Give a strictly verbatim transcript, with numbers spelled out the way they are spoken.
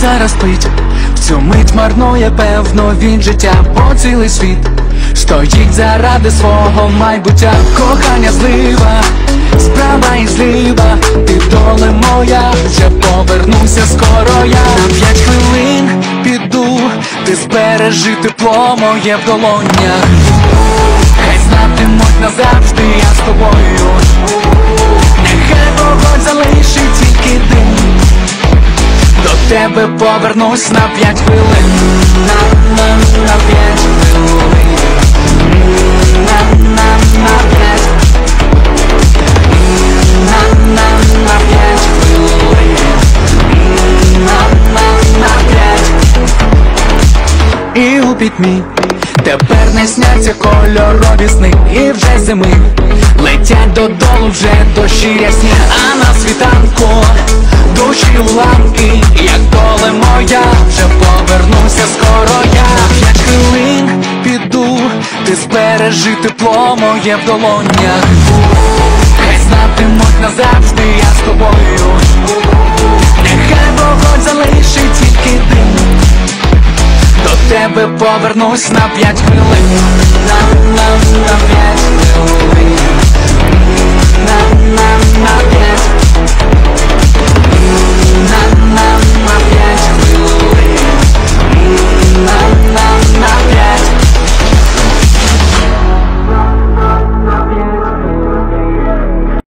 зараз спить, в цю мить марнує, певно, він життя, бо цілий світ стоїть заради свого майбуття. Кохання злива, справа і зліва, ти доле моя, вже повернуся скоро я. На п'ять хвилин піду, ти збережи тепло моє в долонях. Хай знатимуть назавжди я з тобою, нехай вогонь залишить тільки дим. До тебе повернусь на п'ять хвилин, на, на, на п'ять хвилин, на, на, на п'ять, на, на, на п'ять хвилин, на, на, на п'ять. І у пітьмі тепер не сняться кольорові сни, і вже зими летять додолу вже дощі рясні. А на світанку душі уламки, як доле моя, вже повернуся скоро я. На п'ять хвилин піду, ти збережи тепло моє в долонях. Хай знатимуть назавжди я з тобою, нехай вогонь залишить тільки дим. До тебе повернусь на п'ять хвилин, на, на, на п'ять.